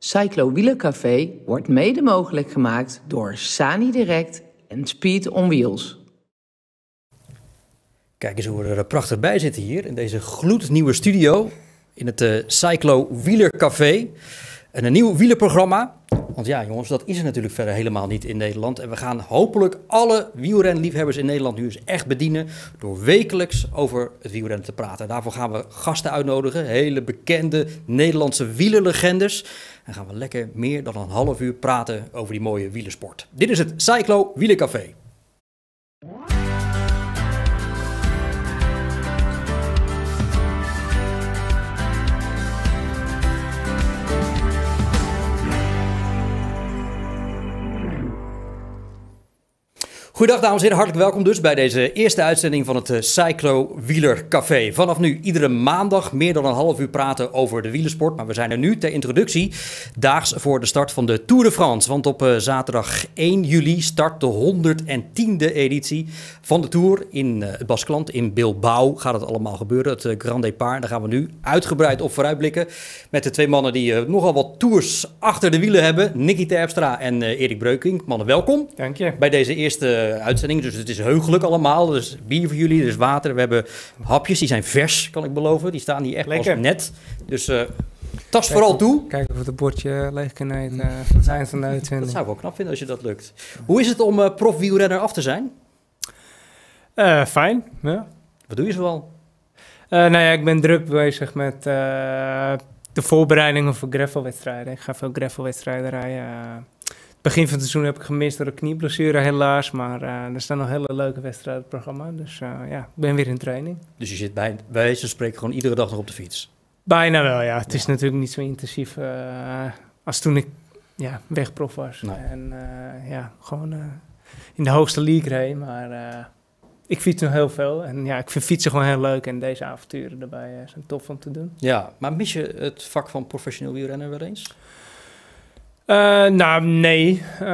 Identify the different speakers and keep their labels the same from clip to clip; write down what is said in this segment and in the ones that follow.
Speaker 1: Cyclo Wielercafé wordt mede mogelijk gemaakt door Sani Direct en Speed on Wheels.
Speaker 2: Kijk eens hoe we er prachtig bij zitten hier in deze gloednieuwe studio in het Cyclo Wielercafé. En een nieuw wielerprogramma. Want ja jongens, dat is er natuurlijk verder helemaal niet in Nederland. En we gaan hopelijk alle wielrenliefhebbers in Nederland nu eens echt bedienen door wekelijks over het wielrennen te praten. En daarvoor gaan we gasten uitnodigen, hele bekende Nederlandse wielerlegendes. En gaan we lekker meer dan een half uur praten over die mooie wielersport. Dit is het Cyclo Wielercafé. Goedendag dames en heren, hartelijk welkom dus bij deze eerste uitzending van het Cyclo Wielercafé. Vanaf nu iedere maandag meer dan een half uur praten over de wielersport. Maar we zijn er nu ter introductie daags voor de start van de Tour de France. Want op zaterdag 1 juli start de 110e editie van de Tour in het Baskeland. In Bilbao gaat het allemaal gebeuren, het Grand Départ. Daar gaan we nu uitgebreid op vooruitblikken met de twee mannen die nogal wat tours achter de wielen hebben. Nicky Terpstra en Erik Breukink. Mannen, welkom.
Speaker 3: Dank je.
Speaker 2: Bij deze eerste uitzending, dus het is heugelijk allemaal. Dus bier voor jullie, dus water. We hebben hapjes, die zijn vers, kan ik beloven. Die staan hier echt
Speaker 3: lekker.
Speaker 2: Als net. Dus tast vooral toe.
Speaker 3: Kijk of we het bordje leeg kunnen eten aan het eind van de uitzending.
Speaker 2: Dat zou ik wel knap vinden als je dat lukt. Hoe is het om profwielrenner af te zijn?
Speaker 3: Fijn, ja.
Speaker 2: Wat doe je zoal?
Speaker 3: Nou ja, ik ben druk bezig met de voorbereidingen voor gravelwedstrijden. Ik ga veel gravelwedstrijden rijden. Begin van het seizoen heb ik gemist door een knieblessure helaas, maar er staan nog hele leuke wedstrijden op het programma. Dus ja, ik ben weer in training.
Speaker 2: Dus je zit bij wijze van spreken gewoon iedere dag nog op de fiets?
Speaker 3: Bijna wel, ja. Het is natuurlijk niet zo intensief als toen ik wegprof was.
Speaker 2: Nee.
Speaker 3: En ja, gewoon in de hoogste league reed, maar ik fiets nog heel veel. En ja, ik vind fietsen gewoon heel leuk en deze avonturen erbij zijn tof om te doen.
Speaker 2: Ja, maar mis je het vak van professioneel wielrenner wel eens?
Speaker 3: Nou, nee.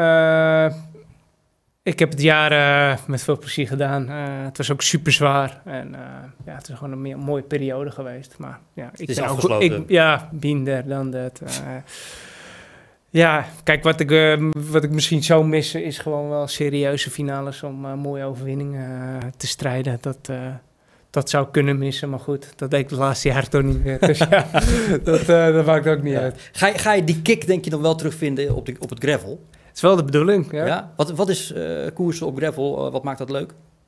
Speaker 3: Ik heb het jaren met veel plezier gedaan. Het was ook super zwaar. En ja, het is gewoon een mooie periode geweest. Maar ja, ik
Speaker 2: is
Speaker 3: ben
Speaker 2: afgesloten.
Speaker 3: ook binder dan dat. Ja, kijk, wat ik misschien zou missen is gewoon wel serieuze finales om mooie overwinningen te strijden. Dat zou ik kunnen missen, maar goed, dat deed ik de laatste jaren toch niet meer. Dus ja, dat maakt ook niet uit.
Speaker 2: Ga je die kick denk je dan wel terugvinden op het gravel?
Speaker 3: Het is wel de bedoeling, ja.
Speaker 2: Ja? Wat is koersen op gravel, wat maakt dat leuk?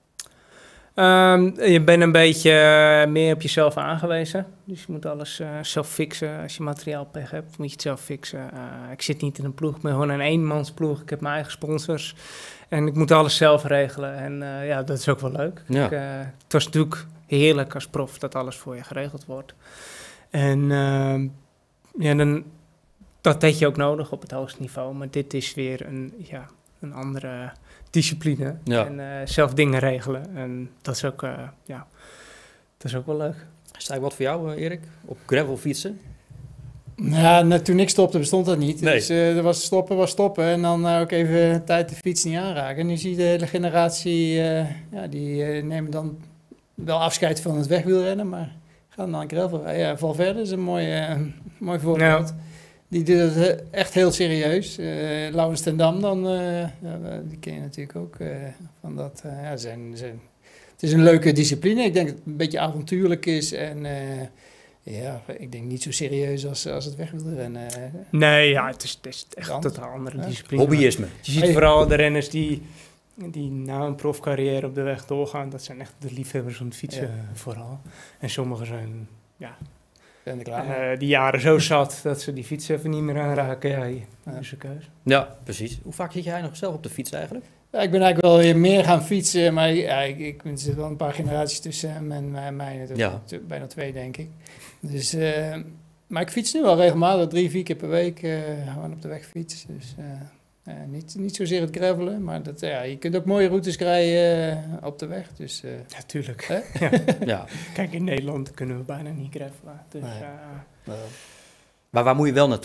Speaker 3: Je bent een beetje meer op jezelf aangewezen. Dus je moet alles zelf fixen. Als je materiaalpech hebt, moet je het zelf fixen. Ik zit niet in een ploeg, ik ben gewoon een eenmansploeg. Ik heb mijn eigen sponsors. En ik moet alles zelf regelen. En ja, dat is ook wel leuk.
Speaker 2: Ja.
Speaker 3: Het was natuurlijk heerlijk als prof dat alles voor je geregeld wordt. En ja, dat deed je ook nodig op het hoogste niveau. Maar dit is weer een andere discipline.
Speaker 2: Ja.
Speaker 3: En zelf dingen regelen. En dat is ook, dat is ook wel leuk.
Speaker 2: Is dat wat voor jou, Erik? Op gravel fietsen?
Speaker 4: Ja, toen ik stopte bestond dat niet.
Speaker 2: Nee.
Speaker 4: Dus er was stoppen en dan ook even tijd de fiets niet aanraken. Nu zie je de hele generatie, die nemen dan wel afscheid van het wegwielrennen, maar gaan dan gravel rijden. Ja, Valverde is een mooi voorbeeld.
Speaker 3: Ja.
Speaker 4: Die doet het echt heel serieus. Laurens ten Dam dan, die ken je natuurlijk ook. Van dat, het is een leuke discipline. Ik denk dat het een beetje avontuurlijk is en ja, ik denk niet zo serieus als het wegwielrennen.
Speaker 3: Nee, ja, het is echt een
Speaker 4: Brand.
Speaker 3: totaal andere discipline.
Speaker 2: Hobbyisme.
Speaker 3: Je ziet vooral de renners die na een profcarrière op de weg doorgaan. Dat zijn echt de liefhebbers van het fietsen vooral. En sommigen zijn
Speaker 4: Ben ik klaar.
Speaker 3: die jaren zo zat dat ze die fiets even niet meer aanraken. Ja, dat is een keuze.
Speaker 2: Ja, precies. Hoe vaak zit jij nog zelf op de fiets eigenlijk?
Speaker 4: Ja, ik ben eigenlijk wel weer meer gaan fietsen, maar er zitten wel een paar generaties tussen hem en mij natuurlijk.
Speaker 2: Ja.
Speaker 4: Bijna 2, denk ik. Dus, maar ik fiets nu al regelmatig 3-4 keer per week gewoon op de weg fietsen. Dus niet zozeer het gravelen, maar je kunt ook mooie routes rijden op de weg. Dus,
Speaker 3: Ja, tuurlijk.
Speaker 4: Hè?
Speaker 2: Ja.
Speaker 3: Kijk, in Nederland kunnen we bijna niet gravelen. Dus,
Speaker 2: Maar waar moet je wel naartoe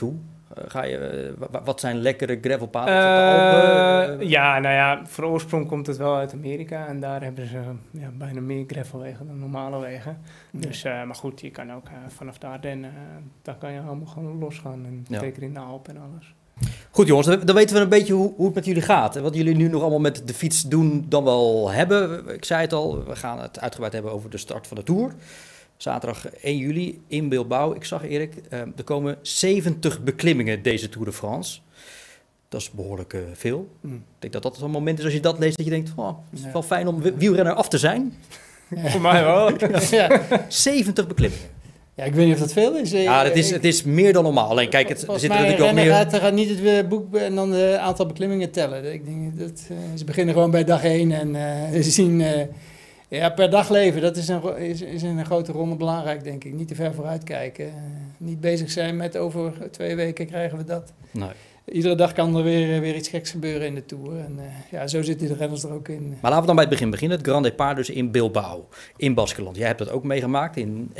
Speaker 2: Wat zijn lekkere gravelpaden?
Speaker 3: Ja, nou ja, voor oorsprong komt het wel uit Amerika. En daar hebben ze bijna meer gravelwegen dan normale wegen.
Speaker 4: Ja.
Speaker 3: Dus, maar goed, je kan ook vanaf de Ardennen, daar kan je allemaal gewoon losgaan. En zeker in de Alpen en alles.
Speaker 2: Goed jongens, dan weten we een beetje hoe het met jullie gaat. En wat jullie nu nog allemaal met de fiets doen dan wel hebben. Ik zei het al, we gaan het uitgebreid hebben over de start van de Tour. Zaterdag 1 juli in Bilbao. Ik zag Erik, er komen 70 beklimmingen deze Tour de France. Dat is behoorlijk veel. Ik denk dat dat zo'n moment is als je dat leest dat je denkt, het is wel fijn om wielrenner af te zijn.
Speaker 3: Ja. Voor mij wel.
Speaker 4: Ja.
Speaker 2: 70 beklimmingen.
Speaker 4: Ja, ik weet niet of dat veel is.
Speaker 2: Ja, het is meer dan normaal. Alleen kijk, er zitten natuurlijk wel meer...
Speaker 4: gaat niet het boek en dan het aantal beklimmingen tellen. Ik denk dat ze beginnen gewoon bij dag 1 en ze zien... per dag leven, dat is in een grote ronde belangrijk, denk ik. Niet te ver vooruit kijken. Niet bezig zijn met over 2 weken krijgen we dat.
Speaker 2: Nee.
Speaker 4: Iedere dag kan er weer iets geks gebeuren in de Tour. En zo zitten de renners er ook in. Maar
Speaker 2: laten we dan bij het begin beginnen. Het Grand Départ dus in Bilbao, in Baskeland. Jij hebt dat ook meegemaakt in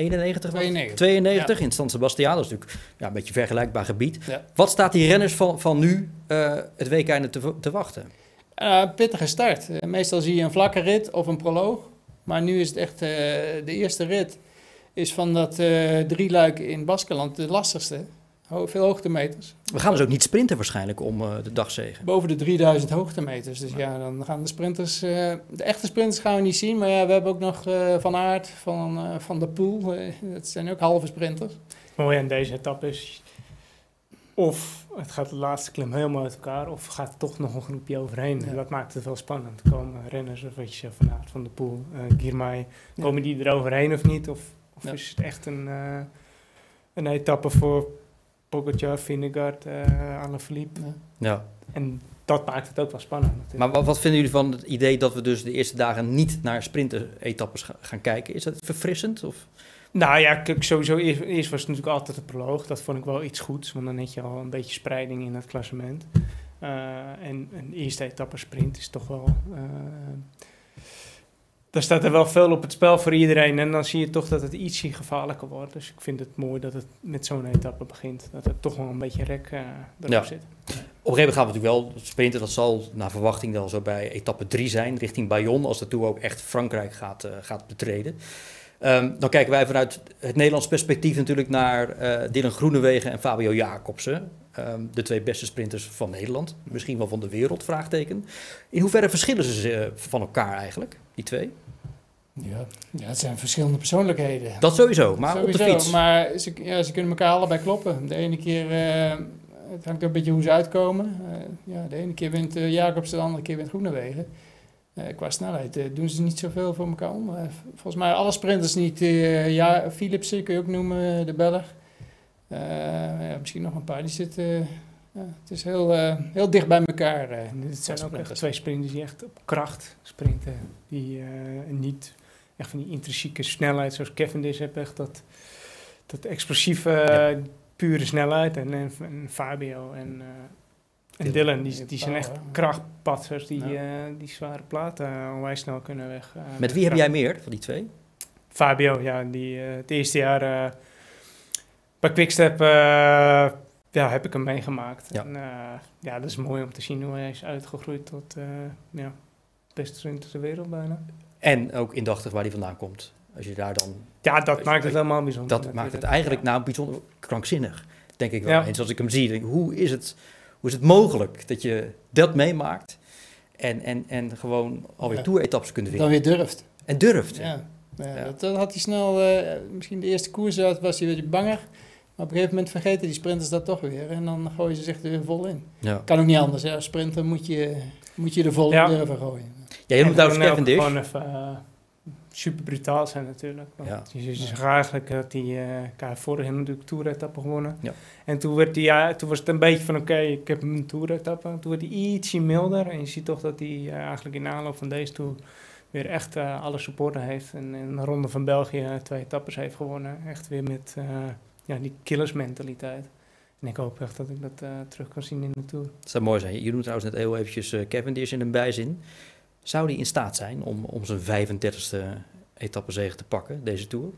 Speaker 2: 92 in San Sebastián. Dat is natuurlijk een beetje een vergelijkbaar gebied. Ja. Wat staat die renners van nu het WK te wachten?
Speaker 4: Pittige start. Meestal zie je een vlakke rit of een proloog. Maar nu is het echt de eerste rit. Is van dat 3-luik in Baskeland de lastigste. Veel hoogtemeters.
Speaker 2: We gaan dus ook niet sprinten waarschijnlijk om de dagzege.
Speaker 4: Boven de 3000 hoogtemeters. Dus dan gaan de sprinters... de echte sprinters gaan we niet zien. Maar we hebben ook nog Van Aert, Van der Poel. Dat zijn ook halve sprinters.
Speaker 3: Mooi aan deze etappe is... Of het gaat de laatste klim helemaal uit elkaar... of gaat er toch nog een groepje overheen. Ja. En dat maakt het wel spannend. Komen renners, of wat je zegt, Van Aert, Van der Poel, Girmay... Komen die er overheen of niet? Of is het echt een etappe voor... Pogacar, Vingegaard, Alaphilippe.
Speaker 2: Ja.
Speaker 3: En dat maakt het ook wel spannend natuurlijk.
Speaker 2: Maar wat vinden jullie van het idee dat we dus de eerste dagen niet naar sprinter-etappes gaan kijken? Is dat verfrissend? Of?
Speaker 3: Nou ja, kijk, sowieso eerst was het natuurlijk altijd de proloog. Dat vond ik wel iets goeds, want dan heb je al een beetje spreiding in het klassement. En een eerste etappe sprint is toch wel... Daar staat er wel veel op het spel voor iedereen. En dan zie je toch dat het ietsje gevaarlijker wordt. Dus ik vind het mooi dat het met zo'n etappe begint. Dat er toch wel een beetje rek erop zit.
Speaker 2: Op een gegeven moment gaan we natuurlijk wel sprinten. Dat zal naar verwachting dan zo bij etappe 3 zijn. Richting Bayonne. Als de Tour ook echt Frankrijk gaat betreden. Dan kijken wij vanuit het Nederlands perspectief natuurlijk naar Dylan Groenewegen en Fabio Jacobsen. De 2 beste sprinters van Nederland. Misschien wel van de wereld, vraagteken. In hoeverre verschillen ze van elkaar eigenlijk, die 2?
Speaker 4: Ja, het zijn verschillende persoonlijkheden.
Speaker 2: Dat sowieso, maar op de fiets.
Speaker 4: Maar ze kunnen elkaar allebei kloppen. De ene keer, het hangt een beetje hoe ze uitkomen. De ene keer wint Jacobsen, de andere keer wint Groenewegen. Qua snelheid doen ze niet zoveel voor elkaar om. Volgens mij alle sprinters niet. Philipsen kun je ook noemen, de Belg. Misschien nog een paar. Die zitten... het is heel dicht bij elkaar.
Speaker 3: Het zijn ook echt 2 sprinters die echt op kracht sprinten. Die niet echt van die intrinsieke snelheid zoals Cavendish heeft. Echt dat explosieve, pure snelheid. En Fabio en Dylan, die zijn echt krachtpatsers die zware platen onwijs snel kunnen weg.
Speaker 2: Met wie heb jij meer van die 2?
Speaker 3: Fabio, ja, die het eerste jaar bij Quickstep heb ik hem meegemaakt.
Speaker 2: Ja.
Speaker 3: En dat is mooi om te zien hoe hij is uitgegroeid tot beste sprinter ter wereld bijna.
Speaker 2: En ook indachtig waar hij vandaan komt. Als je daar dan...
Speaker 3: Ja, dat maakt het helemaal bijzonder.
Speaker 2: Dat maakt het eigenlijk bijzonder krankzinnig, denk ik wel. Ja. Eens als ik hem zie, denk ik, hoe is het mogelijk dat je dat meemaakt en gewoon alweer tour-etappes kunt winnen?
Speaker 4: Dan weer durft.
Speaker 2: En durft.
Speaker 4: Ja. Dat had hij snel, misschien de eerste koers was hij een beetje banger. Maar op een gegeven moment vergeten die sprinters dat toch weer. En dan gooien ze zich er weer vol in. Ja. Kan ook niet anders. Als sprinter moet je er vol in durven gooien.
Speaker 2: Ja, je noemt trouwens Cavendish.
Speaker 3: Gewoon even super brutaal zijn natuurlijk. Want je zag eigenlijk dat hij vorig jaar natuurlijk tour-etappe gewonnen. Ja. En toen was het een beetje van oké, ik heb een tour-etappe. Toen werd hij ietsje milder. En je ziet toch dat hij eigenlijk in aanloop van deze tour weer echt alle supporter heeft. En in de Ronde van België 2 etappes heeft gewonnen. Echt weer met die killersmentaliteit. En ik hoop echt dat ik dat terug kan zien in de Tour.
Speaker 2: Dat zou mooi zijn. Je noemt trouwens net heel eventjes Cavendish in een bijzin. Zou die in staat zijn om zijn 35e etappezege te pakken, deze Tour?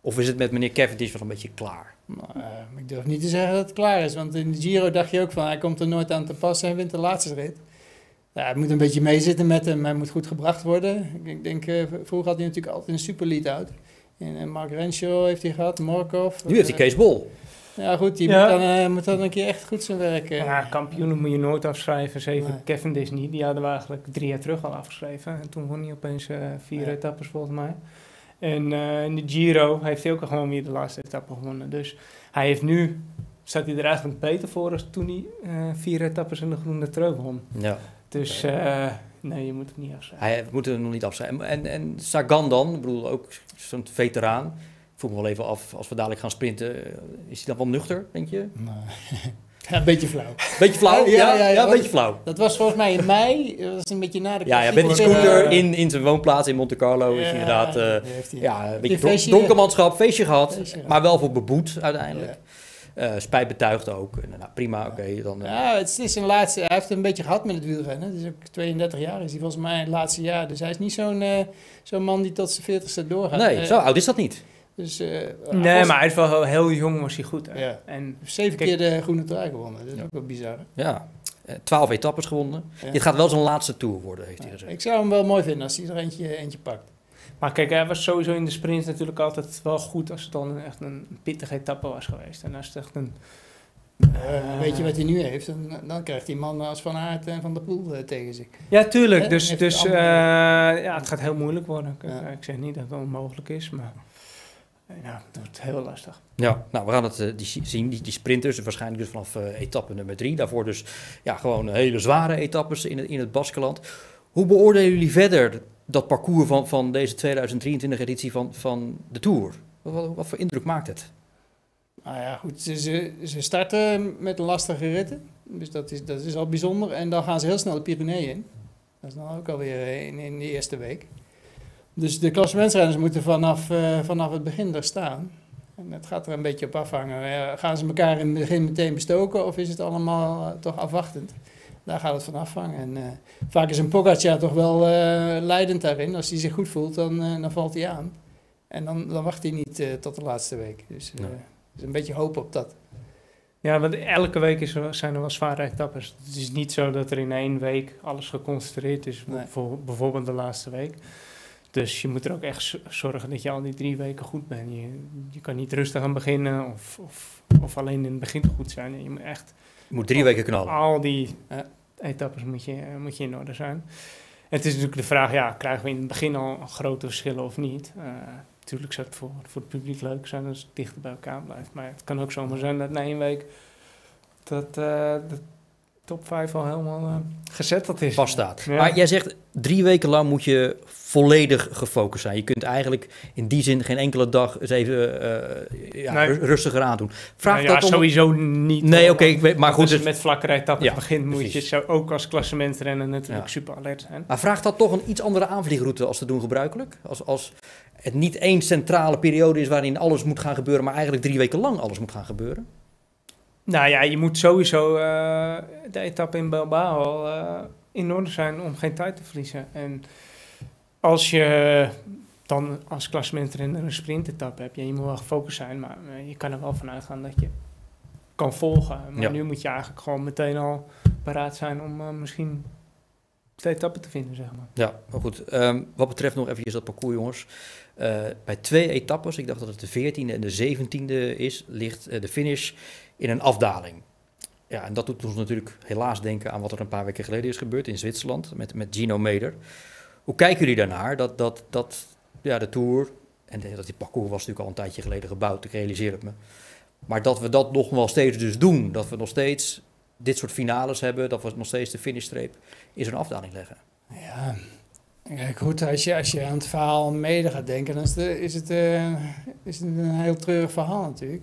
Speaker 2: Of is het met meneer Cavendish wel een beetje klaar?
Speaker 4: Ik durf niet te zeggen dat het klaar is. Want in de Giro dacht je ook van, hij komt er nooit aan te passen en wint de laatste rit. Ja, het moet een beetje meezitten met hem. Hij moet goed gebracht worden. Ik denk, vroeger had hij natuurlijk altijd een super lead-out. En Mark Renshaw heeft hij gehad, Morkov.
Speaker 2: Nu heeft hij Kees Bol.
Speaker 4: Ja goed, die moet dan een keer echt goed zijn werk.
Speaker 3: Ja, kampioenen moet je nooit afschrijven. Zeker
Speaker 4: Nee.
Speaker 3: Cavendish niet. Die hadden we eigenlijk 3 jaar terug al afgeschreven. En toen won hij opeens 4 etappes volgens mij. En in de Giro heeft hij ook al gewoon weer de laatste etappe gewonnen. Dus hij heeft nu, staat hij er eigenlijk beter voor als toen hij 4 etappes in de groene trui won.
Speaker 2: Ja.
Speaker 3: Dus nee, je moet hem niet afschrijven.
Speaker 2: Hij moet er nog niet afschrijven. En Sagan dan, ik bedoel ook zo'n veteraan. Ik vroeg me wel even af, als we dadelijk gaan sprinten, is hij dan wel nuchter, denk je?
Speaker 4: Nee. Ja, een beetje flauw.
Speaker 2: Beetje flauw? Ja, een beetje flauw.
Speaker 4: Dat was volgens mij in mei. Dat was een beetje na de
Speaker 2: Ja, met die scooter in zijn woonplaats in Monte Carlo is inderdaad een beetje donkermanschap, feestje gehad, maar wel voor beboet uiteindelijk. Spijt betuigd ook. Nou, prima, oké. Dan.
Speaker 4: Ja, het is zijn laatste. Hij heeft het een beetje gehad met het wielrennen. Het is ook 32 jaar is hij volgens mij het laatste jaar. Dus hij is niet zo'n man die tot zijn 40ste doorgaat.
Speaker 2: Nee, zo oud is dat niet.
Speaker 4: Dus,
Speaker 3: nee, maar hij is wel heel jong, was hij goed. Hè?
Speaker 4: Ja.
Speaker 3: En
Speaker 4: 7 keer de groene trui gewonnen. Dat is ook wel bizar.
Speaker 2: Ja, 12 etappes gewonnen. Ja. Dit gaat wel zijn laatste Tour worden, heeft hij gezegd.
Speaker 4: Ik zou hem wel mooi vinden als hij er eentje pakt.
Speaker 3: Maar kijk, hij was sowieso in de sprint natuurlijk altijd wel goed als het dan echt een pittige etappe was geweest. En als het echt een...
Speaker 4: weet je wat hij nu heeft? Dan krijgt die man als Van Aert en Van der Poel tegen zich.
Speaker 3: Ja, tuurlijk. Dus het gaat heel moeilijk worden. Ik zeg niet dat het onmogelijk is, maar ja, het wordt heel lastig.
Speaker 2: Ja, nou, we gaan het zien. Die sprinters, waarschijnlijk dus vanaf etappe nummer 3. Daarvoor dus ja, gewoon hele zware etappes in het Baskeland. Hoe beoordelen jullie verder dat parcours van deze 2023 editie van de Tour? Wat voor indruk maakt het?
Speaker 4: Nou ja, goed. Ze starten met lastige ritten. Dus dat is al bijzonder. En dan gaan ze heel snel de Pyreneeën in. Dat is dan ook alweer in de eerste week. Dus de klassementsrenners moeten vanaf het begin er staan. En het gaat er een beetje op afhangen. Gaan ze elkaar in het begin meteen bestoken of is het allemaal toch afwachtend? Daar gaat het van afhangen. En vaak is een Pogacar toch wel leidend daarin. Als hij zich goed voelt, dan valt hij aan. En dan wacht hij niet tot de laatste week. Dus is een beetje hoop op dat.
Speaker 3: Ja, want elke week zijn er wel zware etappes. Het is niet zo dat er in 1 week alles geconcentreerd is voor bijvoorbeeld de laatste week. Dus je moet er ook echt zorgen dat je al die 3 weken goed bent. Je kan niet rustig aan beginnen of alleen in het begin goed zijn. Je
Speaker 2: moet 3 weken knallen.
Speaker 3: Al die etappes moet je in orde zijn. En het is natuurlijk de vraag, krijgen we in het begin al grote verschillen of niet? Natuurlijk zou het voor het publiek leuk zijn als het dichter bij elkaar blijft. Maar het kan ook zomaar zijn dat na 1 week dat de top 5 al helemaal gezetteld is.
Speaker 2: Vaststaat.
Speaker 3: Ja.
Speaker 2: Maar jij zegt 3 weken lang moet je volledig gefocust zijn. Je kunt eigenlijk in die zin geen enkele dag eens even rustiger aandoen.
Speaker 3: Sowieso niet.
Speaker 2: Nee, oké, maar goed.
Speaker 3: Als je met vlakkere etappes begint, moet
Speaker 2: precies.
Speaker 3: je ook als klassementsrenner natuurlijk super alert zijn.
Speaker 2: Maar vraagt dat toch een iets andere aanvliegroute als te doen gebruikelijk? Als het niet één centrale periode is waarin alles moet gaan gebeuren, maar eigenlijk 3 weken lang alles moet gaan gebeuren?
Speaker 3: Nou ja, je moet sowieso de etappe in Bilbao al in orde zijn om geen tijd te verliezen. En als je dan als klassementrenner een sprintetappe hebt, je moet wel gefocust zijn, maar je kan er wel van uitgaan dat je kan volgen. Maar nu moet je eigenlijk gewoon meteen al paraat zijn om misschien de etappe te vinden, zeg maar.
Speaker 2: Ja, maar goed. Wat betreft nog even dat parcours, jongens. Bij 2 etappes, ik dacht dat het de 14e en de 17e is, ligt de finish in een afdaling. Ja, en dat doet ons natuurlijk helaas denken aan wat er een paar weken geleden is gebeurd in Zwitserland met Gino Meder. Hoe kijken jullie daarnaar dat de Tour, en dat die parcours was natuurlijk al een tijdje geleden gebouwd, ik realiseer het me, maar dat we dat nog wel steeds dus doen, dat we nog steeds dit soort finales hebben, dat we nog steeds de finishstreep in zo'n afdaling leggen?
Speaker 4: Ja, kijk, goed, als je aan het verhaal Meder gaat denken, dan is het een heel treurig verhaal natuurlijk.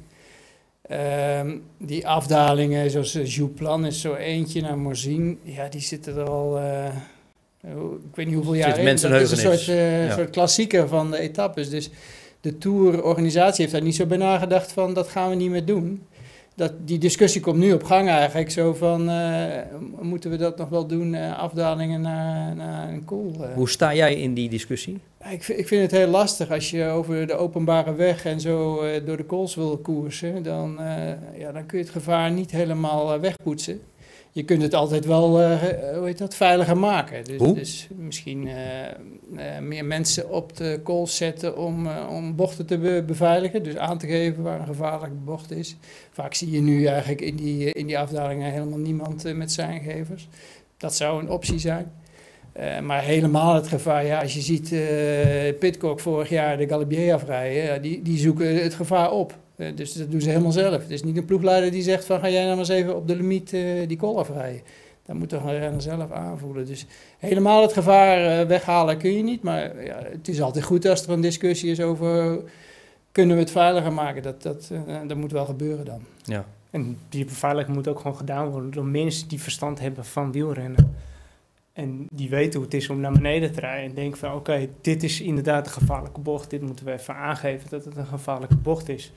Speaker 4: Die afdalingen, zoals Jouplan is zo eentje naar Morzine, ja, die zitten er al, ik weet niet hoeveel jaar in. Dat is een soort klassieker van de etappes. Dus de Tour-organisatie heeft daar niet zo bij nagedacht van, dat gaan we niet meer doen. die discussie komt nu op gang eigenlijk. Zo van, moeten we dat nog wel doen? Afdalingen naar een kool.
Speaker 2: Hoe sta jij in die discussie?
Speaker 4: Ik vind het heel lastig als je over de openbare weg en zo door de kools wil koersen. Dan kun je het gevaar niet helemaal wegpoetsen. Je kunt het altijd wel veiliger maken. Dus misschien meer mensen op de kools zetten om bochten te beveiligen. Dus aan te geven waar een gevaarlijke bocht is. Vaak zie je nu eigenlijk in die afdalingen helemaal niemand met seingevers. Dat zou een optie zijn. Maar helemaal het gevaar, als je ziet Pidcock vorig jaar de Galibier afrijden, die zoeken het gevaar op. Dus dat doen ze helemaal zelf. Het is niet een ploegleider die zegt van ga jij nou maar eens even op de limiet die kool afrijden. Dat moet toch een renner zelf aanvoelen. Dus helemaal het gevaar weghalen kun je niet. Maar het is altijd goed als er een discussie is over kunnen we het veiliger maken. Dat moet wel gebeuren dan.
Speaker 3: Ja. En die beveiliging moet ook gewoon gedaan worden door mensen die verstand hebben van wielrennen. En die weten hoe het is om naar beneden te rijden. En denken van oké, dit is inderdaad een gevaarlijke bocht. Dit moeten we even aangeven dat het een gevaarlijke bocht is.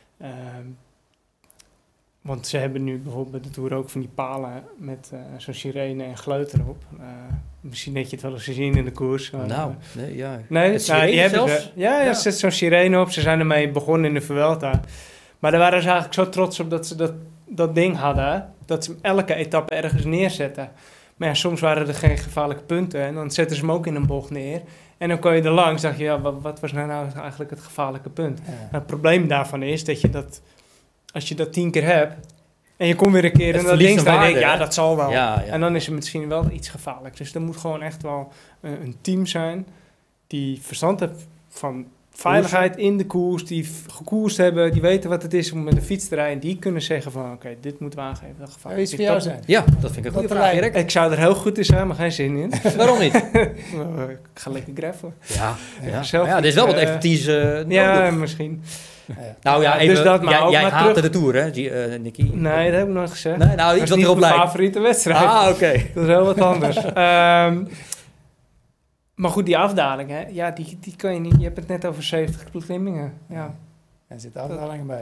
Speaker 3: Want ze hebben nu bijvoorbeeld bij de Tour ook van die palen met zo'n sirene en gleut erop. Misschien heb je het wel eens gezien in de koers. Die hebben ze zet zo'n sirene op. Ze zijn ermee begonnen in de Vuelta. Maar daar waren ze eigenlijk zo trots op dat ze dat ding hadden. Dat ze elke etappe ergens neerzetten. Maar ja, soms waren er geen gevaarlijke punten. En dan zetten ze hem ook in een bocht neer. En dan kon je er langs, dacht je, wat was nou eigenlijk het gevaarlijke punt? Ja. Nou, het probleem daarvan is dat je als je dat 10 keer hebt, en je komt weer een keer en dan denk je, dat zal wel. Ja. En dan is het misschien wel iets gevaarlijk. Dus er moet gewoon echt wel een team zijn die verstand heeft van veiligheid in de koers, die gekoerst hebben, die weten wat het is om met de fiets te rijden. Die kunnen zeggen van, oké, dit moeten we aangeven. Dat gevaar.
Speaker 4: Iets voor jou zijn?
Speaker 2: Ja, dat vind ik een goede vraag, Erik.
Speaker 3: Ik zou er heel goed in zijn, maar geen zin in.
Speaker 2: Waarom niet?
Speaker 3: Ik ga lekker graffelen.
Speaker 2: Ja, dit is wel wat expertise
Speaker 3: ja, misschien.
Speaker 2: Nou ja, even, dus jij haatte de Tour, hè, Nicky?
Speaker 3: Nee, dat heb ik nooit gezegd.
Speaker 2: Nee, nou, iets wat erop lijkt.
Speaker 3: Dat is niet mijn favoriete wedstrijd.
Speaker 2: Oké.
Speaker 3: Dat is heel wat anders. Maar goed, die afdaling, hè? Ja, die kan je niet. Je hebt het net over 70 beklimmingen. Ja.
Speaker 4: Er zitten afdalingen bij,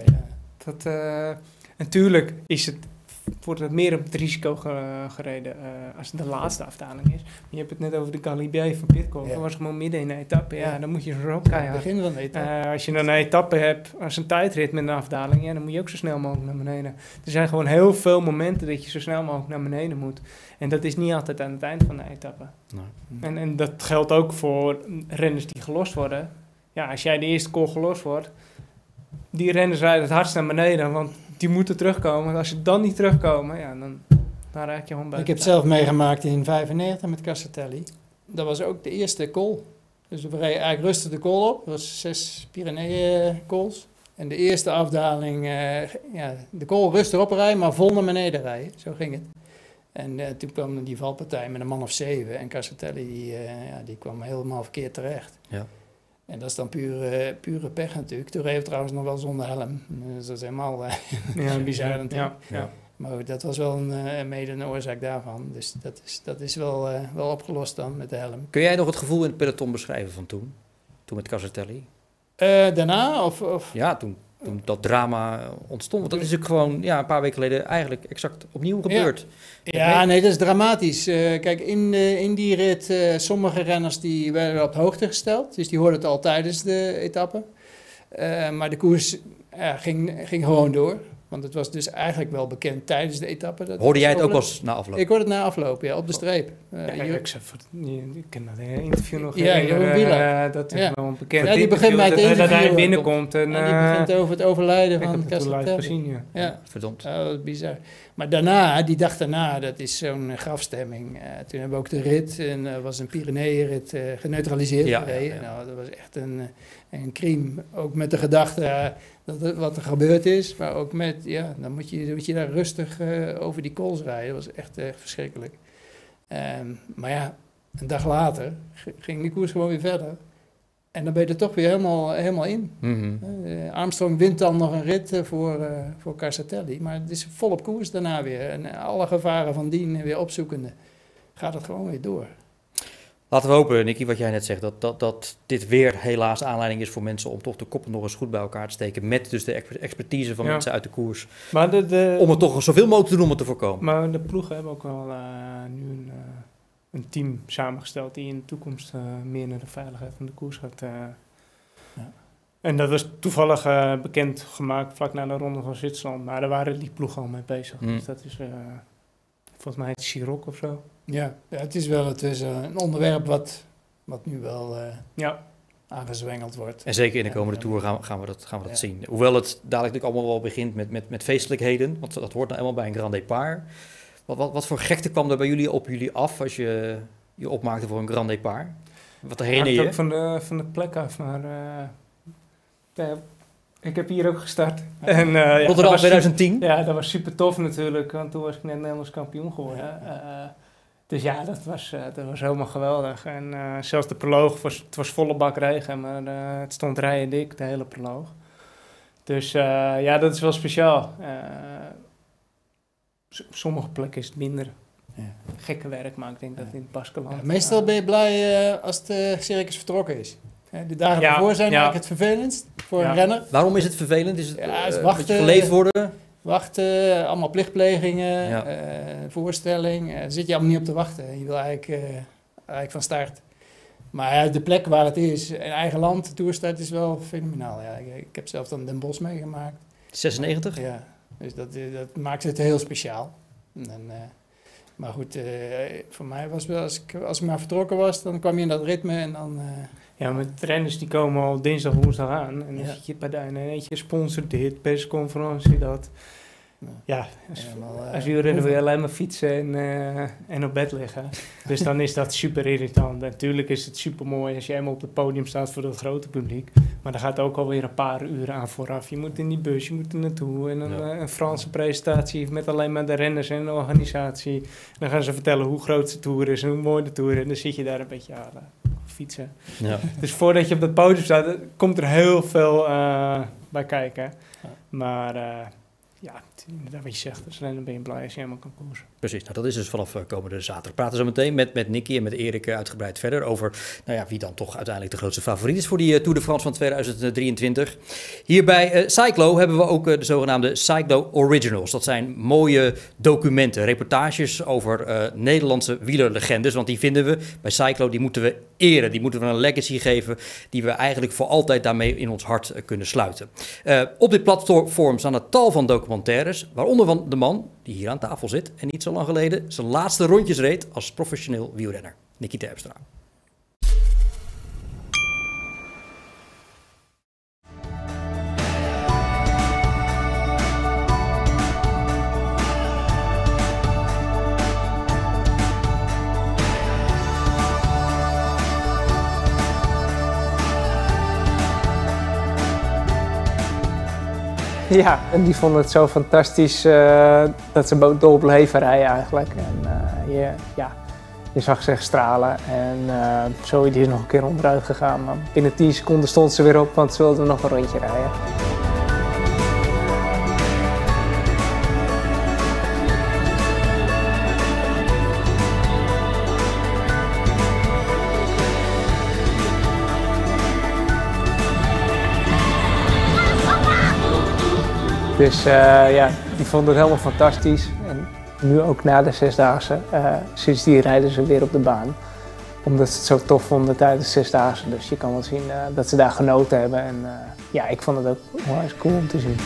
Speaker 3: natuurlijk wordt het meer op het risico gereden als het de laatste afdaling is. Maar je hebt het net over de Galibier van Pidcock. Dat was gewoon midden in een etappe. Ja, dan moet je zo keihard.
Speaker 4: Begin van de etappe.
Speaker 3: Als je dan een etappe hebt als een tijdrit met een afdaling, dan moet je ook zo snel mogelijk naar beneden. Er zijn gewoon heel veel momenten dat je zo snel mogelijk naar beneden moet. En dat is niet altijd aan het eind van de etappe. Nee. En dat geldt ook voor renners die gelost worden. Ja, als jij de eerste call gelost wordt, die renners rijden het hardst naar beneden, want die moeten terugkomen. Als ze dan niet terugkomen, dan raak je gewoon bij.
Speaker 4: Ik heb het zelf meegemaakt in 1995 met Casatelli. Dat was ook de eerste call. Dus we reden eigenlijk rustig de call op. Dat was 6 Pyreneeën calls. En de eerste afdaling, de call rustig oprijden, maar vol naar beneden rijden. Zo ging het. En toen kwam die valpartij met een man of 7. En Casatelli, die kwam helemaal verkeerd terecht. Ja. En dat is dan pure pech natuurlijk. Toen reed we trouwens nog wel zonder helm. Dus dat is helemaal bizar natuurlijk. Ja. Maar dat was wel mede een oorzaak daarvan. Dus dat is wel opgelost dan met de helm.
Speaker 2: Kun jij nog het gevoel in het peloton beschrijven van toen? Toen met Casatelli?
Speaker 4: Daarna? Of?
Speaker 2: Ja, toen dat drama ontstond. Want dat is natuurlijk gewoon een paar weken geleden eigenlijk exact opnieuw gebeurd.
Speaker 4: Ja, nee, dat is dramatisch. Kijk, in die rit, sommige renners die werden op de hoogte gesteld. Dus die hoorden het al tijdens de etappe. Maar de koers ging gewoon door. Want het was dus eigenlijk wel bekend tijdens de etappe.
Speaker 2: Hoorde jij het ook pas na afloop?
Speaker 4: Ik hoorde het na afloop, op de streep.
Speaker 3: Ik ken dat interview nog.
Speaker 4: Jeroen Wieler.
Speaker 3: Dat is wel een bekend
Speaker 4: die begint bij het interview.
Speaker 3: Dat hij binnenkomt. En
Speaker 4: die begint over het overlijden van Casatelli.
Speaker 2: Gezien, ja. Verdomd.
Speaker 4: Dat is bizar. Maar daarna, die dag daarna, dat is zo'n grafstemming. Toen hebben we ook de rit, en dat was een Pyreneeënrit, geneutraliseerd gereden. Nou, dat was echt een crime. Ook met de gedachte wat er gebeurd is, maar ook met, dan moet je daar rustig over die kools rijden. Dat was echt verschrikkelijk. Maar een dag later ging die koers gewoon weer verder. En dan ben je er toch weer helemaal in. Mm-hmm. Armstrong wint dan nog een rit voor Casatelli. Maar het is volop koers daarna weer. En alle gevaren van dien weer opzoekende gaat het gewoon weer door.
Speaker 2: Laten we hopen, Nicky, wat jij net zegt, dat dit weer helaas aanleiding is voor mensen om toch de koppen nog eens goed bij elkaar te steken. Met dus de expertise van mensen uit de koers.
Speaker 3: Maar
Speaker 2: om het toch zoveel mogelijk te doen om het te voorkomen.
Speaker 3: Maar de ploegen hebben ook wel nu een team samengesteld die in de toekomst meer naar de veiligheid van de koers gaat. En dat was toevallig bekend gemaakt vlak na de Ronde van Zwitserland. Maar daar waren die ploegen al mee bezig. Dus dat is volgens mij het Chirok of zo.
Speaker 4: Ja, het is wel een onderwerp wat nu wel aangezwengeld wordt.
Speaker 2: En zeker in de komende Tour gaan we dat zien. Hoewel het dadelijk natuurlijk allemaal wel begint met feestelijkheden. Want dat hoort nou eenmaal bij een Grand Départ. Wat voor gekte kwam er bij jullie op jullie af als je opmaakte voor een Grand Départ? Wat herinner je?
Speaker 3: Ook van de plek af, maar ik heb hier ook gestart. En,
Speaker 2: Rotterdam 2010?
Speaker 3: Ja, dat was super tof natuurlijk, want toen was ik net Nederlands kampioen geworden. Dus ja, dat was helemaal geweldig. En zelfs de proloog, het was volle bak regen, maar het stond rijen dik, de hele proloog. Dus dat is wel speciaal. Op sommige plekken is het minder gekke werk, maar ik denk dat het in het Baskeland...
Speaker 4: meestal ben je blij als het circus vertrokken is. De dagen ervoor zijn eigenlijk het vervelendst voor een renner.
Speaker 2: Waarom is het vervelend? Is het
Speaker 4: wachten,
Speaker 2: geleefd worden?
Speaker 4: Wachten, allemaal plichtplegingen, voorstelling. Daar zit je allemaal niet op te wachten. Je wil eigenlijk van start. Maar de plek waar het is, in eigen land, de toerstart is wel fenomenaal. Ja, ik heb zelf dan Den Bosch meegemaakt.
Speaker 2: 96?
Speaker 4: Ja, dus dat maakt het heel speciaal. Maar goed, voor mij was wel, als ik maar vertrokken was, dan kwam je in dat ritme en dan...
Speaker 3: Ja, met renners die komen al dinsdag, woensdag aan. En dan zit je bij de eentje sponsor dit, persconferentie dat. Ja, als wielrenner wil je alleen maar fietsen en op bed liggen. Dus dan is dat super irritant. Natuurlijk is het super mooi als je eenmaal op het podium staat voor het grote publiek. Maar dan gaat ook alweer een paar uren aan vooraf. Je moet in die bus, je moet er naartoe. En een Franse presentatie met alleen maar de renners en de organisatie. En dan gaan ze vertellen hoe groot de tour is en hoe mooi de tour is. En dan zit je daar een beetje fietsen. Ja. Dus voordat je op dat podium staat, komt er heel veel bij kijken. Maar inderdaad wat je zegt, dus dan ben je blij als je helemaal kan koersen.
Speaker 2: Precies, nou dat is dus vanaf komende zaterdag. We praten zo meteen met Nicky en met Erik uitgebreid verder over wie dan toch uiteindelijk de grootste favoriet is voor die Tour de France van 2023. Hier bij Cyclo hebben we ook de zogenaamde Cyclo Originals. Dat zijn mooie documenten, reportages over Nederlandse wielerlegendes. Want die vinden we bij Cyclo, die moeten we eren. Die moeten we een legacy geven die we eigenlijk voor altijd daarmee in ons hart kunnen sluiten. Op dit platform staan een tal van documentaires, waaronder van de man die hier aan tafel zit en niet zo lang geleden zijn laatste rondjes reed als professioneel wielrenner, Nicky Terpstra.
Speaker 3: Ja, en die vonden het zo fantastisch dat ze dol bleven rijden eigenlijk. En je zag ze echt stralen en Zoe die is nog een keer onderuit gegaan. Maar binnen 10 seconden stond ze weer op, want ze wilden nog een rondje rijden. Dus die vonden het helemaal fantastisch. En nu ook na de 6-daagse, sindsdien rijden ze weer op de baan. Omdat ze het zo tof vonden tijdens de 6-daagse. Dus je kan wel zien dat ze daar genoten hebben. En ik vond het ook onwijs cool om te zien.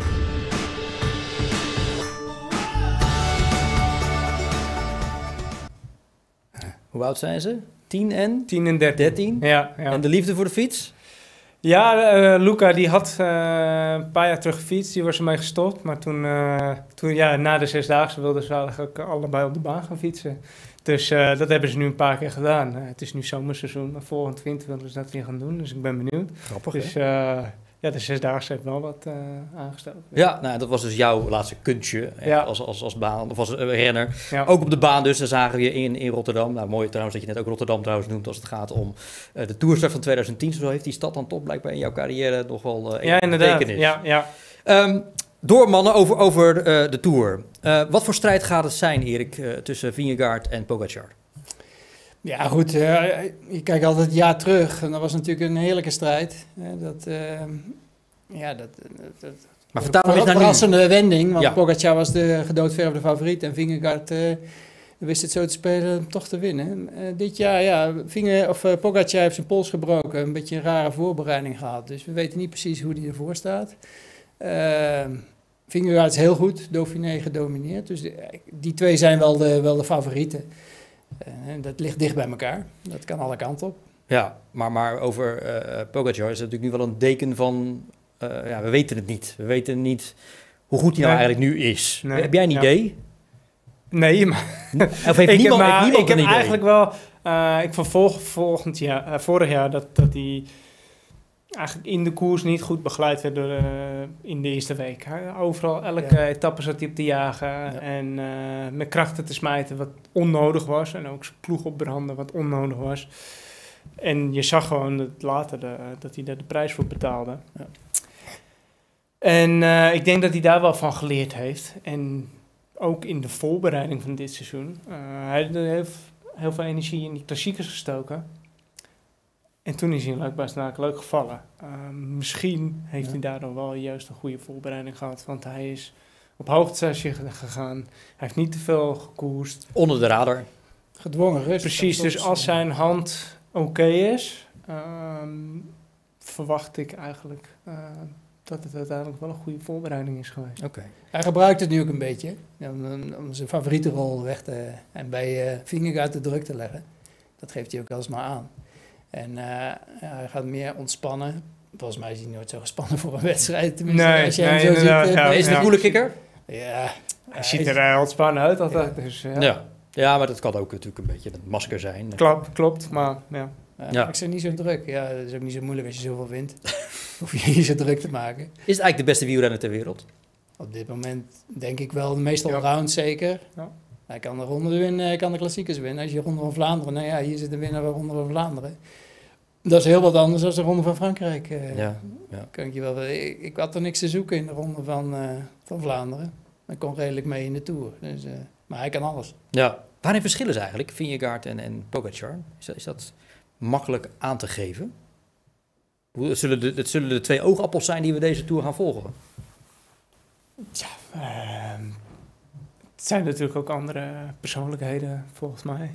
Speaker 2: Hoe oud zijn ze? 10 en?
Speaker 3: 10 en 13. Ja.
Speaker 2: En de liefde voor de fiets?
Speaker 3: Ja, Luca die had een paar jaar terug gefietst, die was ermee gestopt. Maar toen na de 6-daagse wilden ze eigenlijk allebei op de baan gaan fietsen. Dus dat hebben ze nu een paar keer gedaan. Het is nu zomerseizoen, maar volgend winter willen ze dat weer gaan doen. Dus ik ben benieuwd.
Speaker 2: Grappig,
Speaker 3: dus, de 6-daagse heeft wel wat aangesteld.
Speaker 2: Ja, dat was dus jouw laatste kunstje als baan, of als renner.
Speaker 3: Ja.
Speaker 2: Ook op de baan dus, daar zagen we je in Rotterdam. Nou, mooi trouwens dat je net ook Rotterdam trouwens noemt als het gaat om de Tourstart van 2010. Zo heeft die stad dan toch blijkbaar in jouw carrière nog wel betekenis.
Speaker 3: Ja.
Speaker 2: Door mannen over de Tour. Wat voor strijd gaat het zijn, Erik, tussen Vingegaard en Pogacar?
Speaker 4: Ja, goed. Je kijkt altijd het jaar terug. En dat was natuurlijk een heerlijke strijd.
Speaker 2: Maar vertaal hem eens
Speaker 4: Een
Speaker 2: naar nu.
Speaker 4: verrassende wending. Want
Speaker 2: Ja.
Speaker 4: Pogacar was de gedoodverfde favoriet. En Vingegaard wist het zo te spelen om toch te winnen. Dit jaar, ja, Pogacar heeft zijn pols gebroken. Een beetje een rare voorbereiding gehad. Dus we weten niet precies hoe hij ervoor staat. Vingegaard is heel goed. Dauphiné gedomineerd. Dus die twee zijn wel de favorieten. Dat ligt dicht bij elkaar. Dat kan alle kanten op.
Speaker 2: Ja, maar over Pogacar is het natuurlijk nu wel een deken van... we weten het niet. We weten niet hoe goed hij nou
Speaker 3: Nee.
Speaker 2: eigenlijk nu is.
Speaker 3: Nee.
Speaker 2: Heb jij een
Speaker 3: Ja.
Speaker 2: idee?
Speaker 3: Nee, maar
Speaker 2: Of heeft niemand
Speaker 3: ik heb
Speaker 2: een idee?
Speaker 3: eigenlijk wel... ik vervolg vorig jaar dat hij eigenlijk in de koers niet goed begeleid werd in de eerste week. Overal, elke etappe zat hij op te jagen en met krachten te smijten wat onnodig was. En ook zijn ploeg opbranden wat onnodig was. En je zag gewoon dat later dat hij daar de prijs voor betaalde.
Speaker 4: Ja.
Speaker 3: En ik denk dat hij daar wel van geleerd heeft. En ook in de voorbereiding van dit seizoen. Hij heeft heel veel energie in die klassiekers gestoken. En toen is hij in Luik-Bastenaken leuk gevallen. Misschien heeft hij daardoor wel juist een goede voorbereiding gehad. Want hij is op hoogtestage gegaan. Hij heeft niet te veel gekoerst.
Speaker 2: Onder de radar.
Speaker 4: Gedwongen rust.
Speaker 3: Precies, dus als zijn hand oké is, verwacht ik eigenlijk dat het uiteindelijk wel een goede voorbereiding is geweest.
Speaker 2: Oké.
Speaker 4: Hij gebruikt het nu ook een beetje. Om zijn favoriete rol weg te... En bij Vingegaard de druk te leggen. Dat geeft hij ook alsmaar aan. En hij gaat meer ontspannen. Volgens mij is hij nooit zo gespannen voor een wedstrijd. Tenminste,
Speaker 3: Nee,
Speaker 4: als je hem
Speaker 3: nee,
Speaker 4: zo
Speaker 3: inderdaad,
Speaker 4: ziet.
Speaker 3: ja.
Speaker 2: Is het een coole kikker?
Speaker 4: Ja.
Speaker 3: Hij ziet er ontspannen uit altijd. Dus,
Speaker 2: Ja, maar dat kan ook natuurlijk een beetje een masker zijn.
Speaker 3: Klopt, maar ja.
Speaker 2: Ja.
Speaker 4: Ik zeg niet zo druk. Ja, dat is ook niet zo moeilijk als je zoveel wint. Hoef je niet zo druk te maken.
Speaker 2: Is het eigenlijk de beste wielrenner ter wereld?
Speaker 4: Op dit moment denk ik wel de meeste
Speaker 3: Ja.
Speaker 4: round zeker.
Speaker 3: Ja.
Speaker 4: Hij kan de ronde winnen, hij kan de klassiekers winnen. Als je Ronde van Vlaanderen, nou ja, hier zit de winnaar van Ronde van Vlaanderen. Dat is heel wat anders dan de Ronde van Frankrijk.
Speaker 2: Ja.
Speaker 4: Kan ik je wel. Ik had er niks te zoeken in de Ronde van Vlaanderen. Hij kon redelijk mee in de Tour. Dus, maar hij kan alles.
Speaker 2: Ja. Waarin verschillen ze eigenlijk, Vingegaard en Pogacar? Is dat makkelijk aan te geven? Het zullen de twee oogappels zijn die we deze Tour gaan volgen.
Speaker 3: Het zijn natuurlijk ook andere persoonlijkheden, volgens mij.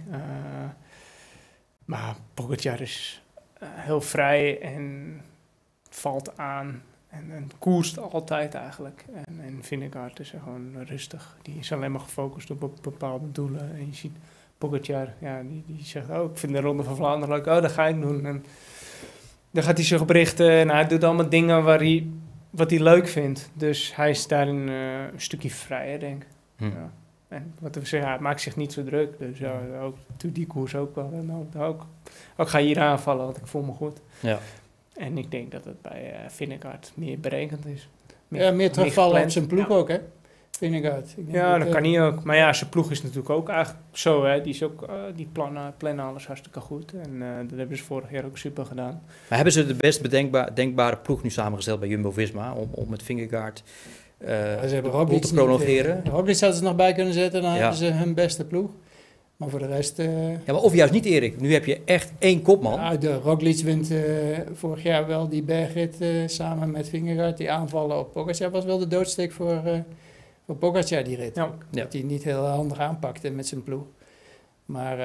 Speaker 3: Maar Pogacar is heel vrij en valt aan. En koerst altijd eigenlijk. En Vingegaard is gewoon rustig. Die is alleen maar gefocust op bepaalde doelen. En je ziet Pogacar, ja, die zegt, oh, ik vind de Ronde van Vlaanderen leuk. Oh, dat ga ik doen. En dan gaat hij zich op richten. En hij doet allemaal dingen wat hij leuk vindt. Dus hij is daarin een stukje vrijer, denk ik. Ja. En wat we zeggen, hij maakt zich niet zo druk. Dus ja, ook, doe die koers ook wel. En ook ga hier aanvallen, want ik voel me goed.
Speaker 2: Ja.
Speaker 3: En ik denk dat het bij Vingegaard meer berekend is.
Speaker 4: Meer terugvallen op
Speaker 3: gepland.
Speaker 4: zijn ploeg
Speaker 3: Ja.
Speaker 4: ook, hè? Vingegaard. Ik denk
Speaker 3: Ja, dat kan hij ook. Maar ja, zijn ploeg is natuurlijk ook eigenlijk zo. Hè. Die is ook, die plannen alles hartstikke goed. En dat hebben ze vorig jaar ook super gedaan.
Speaker 2: Maar hebben ze de best denkbare ploeg nu samengesteld bij Jumbo-Visma om met Vingegaard
Speaker 4: ze hebben
Speaker 2: de
Speaker 4: Roglic
Speaker 2: te prolongeren?
Speaker 4: niet, Roglic zouden ze nog bij kunnen zetten, dan
Speaker 2: Ja.
Speaker 4: hebben ze hun beste ploeg. Maar voor de rest...
Speaker 2: Ja, maar of juist niet, Erik. Nu heb je echt één kopman.
Speaker 4: de Roglic wint vorig jaar wel die bergrit samen met Vingegaard. Die aanvallen op Pogacar was wel de doodsteek voor Pogacar, die rit.
Speaker 3: Ja.
Speaker 4: Dat hij niet heel handig aanpakte met zijn ploeg. Maar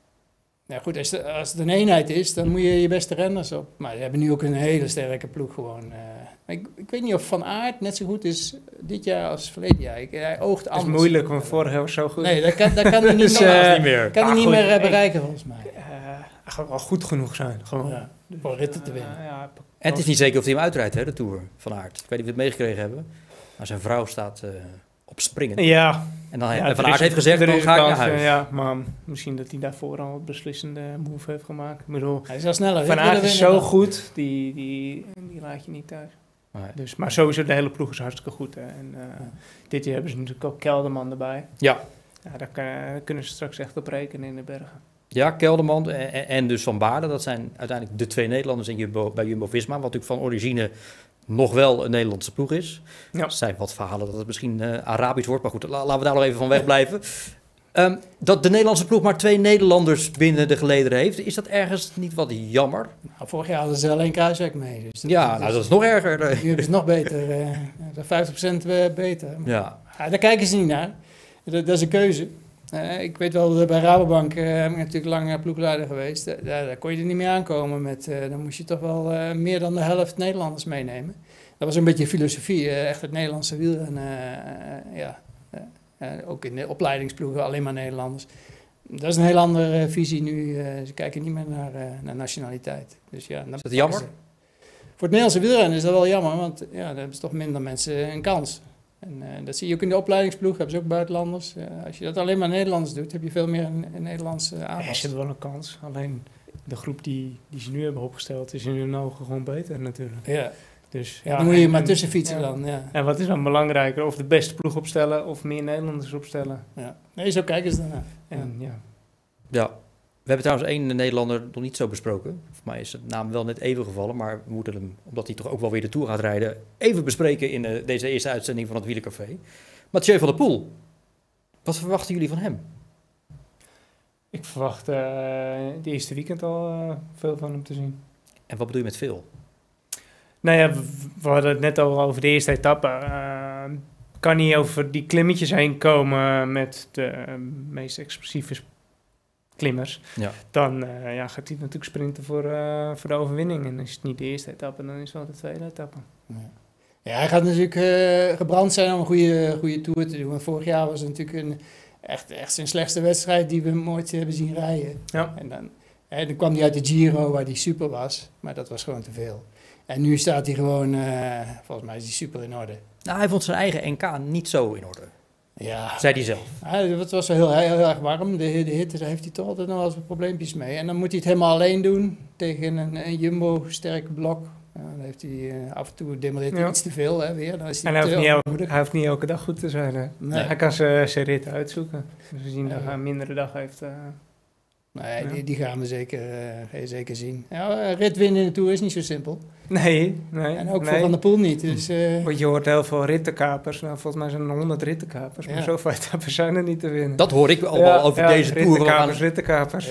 Speaker 4: ja, goed, als het een eenheid is, dan moet je je beste renners op. Maar ze hebben nu ook een hele sterke ploeg gewoon. Ik weet niet of Van Aert net zo goed is dit jaar als verleden jaar. Hij oogt
Speaker 3: Het
Speaker 4: anders.
Speaker 3: is moeilijk, want vorig jaar was zo goed.
Speaker 4: Nee, dat kan hij niet
Speaker 3: Dus,
Speaker 4: meer,
Speaker 2: niet meer.
Speaker 4: kan hij niet
Speaker 3: goed,
Speaker 4: meer bereiken volgens mij.
Speaker 3: Hij gaat wel goed genoeg zijn. Gewoon.
Speaker 4: Ja, voor ritten te winnen.
Speaker 2: En het is niet zeker of hij hem uitrijdt, hè, de Tour van Aert. Ik weet niet of we het meegekregen hebben. Maar zijn vrouw staat op springen.
Speaker 3: Ja.
Speaker 2: En dan
Speaker 3: Ja,
Speaker 2: Van Aert heeft gezegd, dan ga ik naar huis.
Speaker 3: Ja, maar misschien dat hij daarvoor al een beslissende move heeft gemaakt. Ik bedoel,
Speaker 4: Hij is al sneller.
Speaker 3: Van
Speaker 4: hè?
Speaker 3: Aert
Speaker 4: Willen
Speaker 3: is
Speaker 4: winnen
Speaker 3: zo
Speaker 4: dan.
Speaker 3: goed, die laat je niet thuis.
Speaker 2: Nee.
Speaker 3: Dus, maar sowieso, de hele ploeg is hartstikke goed. Hè. En dit jaar hebben ze natuurlijk ook Kelderman erbij.
Speaker 2: Ja.
Speaker 3: Ja, daar kunnen ze straks echt op rekenen in de bergen.
Speaker 2: Ja, Kelderman en dus Van Baarle. Dat zijn uiteindelijk de twee Nederlanders bij Jumbo-Visma. Wat natuurlijk van origine nog wel een Nederlandse ploeg is.
Speaker 3: Ja.
Speaker 2: Er zijn wat verhalen dat het misschien Arabisch wordt. Maar goed, laten we daar nog even van wegblijven. Dat de Nederlandse ploeg maar 2 Nederlanders binnen de gelederen heeft, is dat ergens niet wat jammer?
Speaker 4: Nou, vorig jaar hadden ze alleen Kruiswijk mee. Dus
Speaker 2: Dat is nog erger.
Speaker 4: Nu hebben ze nog beter. 50% beter.
Speaker 2: Ja.
Speaker 4: Daar kijken ze niet naar. Dat is een keuze. Ik weet wel, bij Rabobank ben ik natuurlijk lang ploegleider geweest. Daar kon je er niet meer aankomen. Dan moest je toch wel meer dan de helft Nederlanders meenemen. Dat was een beetje filosofie, echt het Nederlandse wiel. Ook in de opleidingsploegen alleen maar Nederlanders. Dat is een heel andere visie nu. Ze kijken niet meer naar nationaliteit. Dus ja,
Speaker 2: is dat jammer?
Speaker 4: Voor het Nederlandse wielrennen is dat wel jammer, want dan hebben ze toch minder mensen een kans. En dat zie je ook in de opleidingsploeg, hebben ze ook buitenlanders. Als je dat alleen maar Nederlanders doet, heb je veel meer een Nederlandse aanwas.
Speaker 3: Ja, ze hebben wel een kans. Alleen de groep die ze nu hebben opgesteld is in hun ogen gewoon beter natuurlijk.
Speaker 4: Ja.
Speaker 3: Dus,
Speaker 4: dan moet je maar tussen fietsen dan. Ja.
Speaker 3: En wat is dan belangrijker? Of de beste ploeg opstellen of meer Nederlanders opstellen?
Speaker 4: Ja. Nee, zo kijken ze daarna.
Speaker 2: Ja. We hebben trouwens 1 Nederlander nog niet zo besproken. Voor mij is het naam wel net even gevallen, maar we moeten hem, omdat hij toch ook wel weer de Tour gaat rijden, even bespreken in deze eerste uitzending van het Wielercafé. Mathieu van der Poel. Wat verwachten jullie van hem?
Speaker 3: Ik verwacht de eerste weekend al veel van hem te zien.
Speaker 2: En wat bedoel je met veel?
Speaker 3: Nou ja, we hadden het net al over de eerste etappe. Kan hij over die klimmetjes heen komen met de meest explosieve klimmers, dan gaat hij natuurlijk sprinten voor de overwinning. En is het niet de eerste etappe, dan is het wel de tweede etappe.
Speaker 4: Ja, hij gaat natuurlijk gebrand zijn om een goede Tour te doen. Want vorig jaar was het natuurlijk echt zijn slechtste wedstrijd die we ooit hebben zien rijden.
Speaker 3: Ja.
Speaker 4: En dan kwam hij uit de Giro waar hij super was, maar dat was gewoon te veel. En nu staat hij gewoon, volgens mij is hij super in orde.
Speaker 2: Nou, hij vond zijn eigen NK niet zo in orde.
Speaker 4: Ja.
Speaker 2: Zei hij zelf.
Speaker 4: Het was heel erg warm. De hitte, daar heeft hij toch altijd nog wel eens probleempjes mee. En dan moet hij het helemaal alleen doen tegen een Jumbo-sterk blok. Dan heeft hij af en toe demoleert iets te veel weer. Dan is hij
Speaker 3: hij hoeft niet elke dag goed te zijn. Hè? Nee. Hij kan zijn rit uitzoeken. Dus we zien dat hij een mindere dag heeft.
Speaker 4: Die gaan we zeker zien. Ja, rit winnen in de Tour is niet zo simpel.
Speaker 3: Nee.
Speaker 4: En ook voor Van der Poel niet. Dus,
Speaker 3: want je hoort heel veel rittenkapers. Nou, volgens mij zijn er 100 rittenkapers. Maar zoveel etappes zijn er niet te winnen.
Speaker 2: Dat hoor ik al wel over deze Tour.
Speaker 3: Rittenkapers.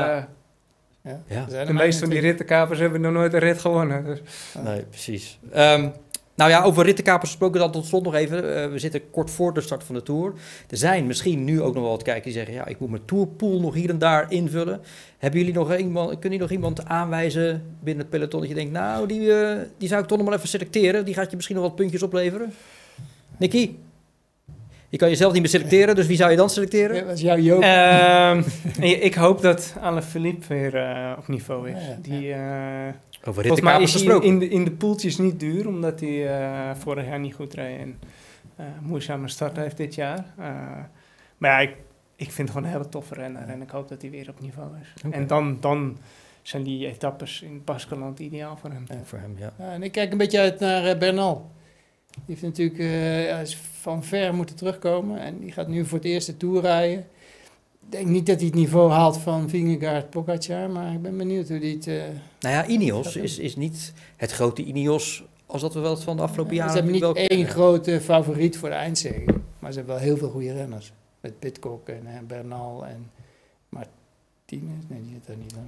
Speaker 2: De
Speaker 3: meeste van die rittenkapers hebben nog nooit een rit gewonnen. Dus.
Speaker 2: Nee, precies. Nou ja, over rittenkapers gesproken dan tot slot nog even. We zitten kort voor de start van de Tour. Er zijn misschien nu ook nog wel wat kijkers die zeggen, ik moet mijn Tourpool nog hier en daar invullen. Hebben jullie kunnen jullie nog iemand aanwijzen binnen het peloton dat je denkt, nou, die zou ik toch nog maar even selecteren. Die gaat je misschien nog wat puntjes opleveren. Nicky? Je kan jezelf niet meer selecteren, dus wie zou je dan selecteren?
Speaker 4: Ja, dat is jouw Joop.
Speaker 3: Ik hoop dat Alaphilippe weer op niveau is.
Speaker 2: Over rittenkapers gesproken.
Speaker 3: In de poeltjes niet duur, omdat hij vorig jaar niet goed reed en moeizame start heeft dit jaar. Maar ja, ik vind het gewoon een hele toffe renner en ik hoop dat hij weer op niveau is. Okay. En dan zijn die etappes in het Baskeland ideaal voor hem.
Speaker 2: Voor hem,
Speaker 4: en ik kijk een beetje uit naar Bernal. Die heeft natuurlijk is van ver moeten terugkomen en die gaat nu voor het eerst de Tour rijden. Ik denk niet dat hij het niveau haalt van Vingegaard, Pogacar, maar ik ben benieuwd hoe hij het...
Speaker 2: Nou ja, Ineos is niet het grote Ineos als dat we wel van de afgelopen jaren...
Speaker 4: Ze hebben niet één grote favoriet voor de eindzege, maar ze hebben wel heel veel goede renners. Met Pidcock en Bernal en Martinez. Nee, die zit er niet.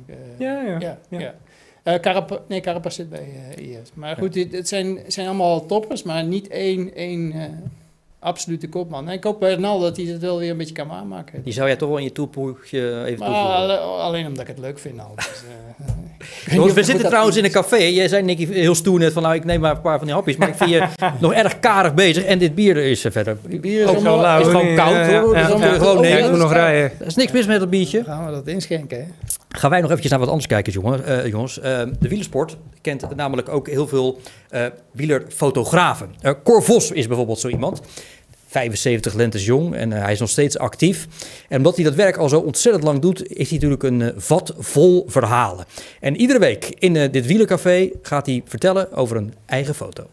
Speaker 4: Carapaz zit bij IS. Maar goed, het zijn allemaal toppers, maar niet één absolute kopman. En ik hoop Bernal dat hij het wel weer een beetje kan aanmaken.
Speaker 2: Die zou jij toch wel in je tourploegje even toevoegen?
Speaker 4: Alleen omdat ik het leuk vind al.
Speaker 2: Dus, we zitten trouwens in een café. Jij zei, Nicky, heel stoer net van, ik neem maar een paar van die hapjes. Maar ik vind je nog erg karig bezig. En dit bier is verder.
Speaker 4: Het bier is
Speaker 2: gewoon koud.
Speaker 3: Ik moet nog rijden.
Speaker 2: Er is niks mis met dat biertje.
Speaker 4: Gaan we dat inschenken, hè?
Speaker 2: Gaan wij nog eventjes naar wat anders kijken, jongens. De wielersport kent namelijk ook heel veel wielerfotografen. Cor Vos is bijvoorbeeld zo iemand. 75 lentes jong en hij is nog steeds actief. En omdat hij dat werk al zo ontzettend lang doet, is hij natuurlijk een vat vol verhalen. En iedere week in dit wielercafé gaat hij vertellen over een eigen foto.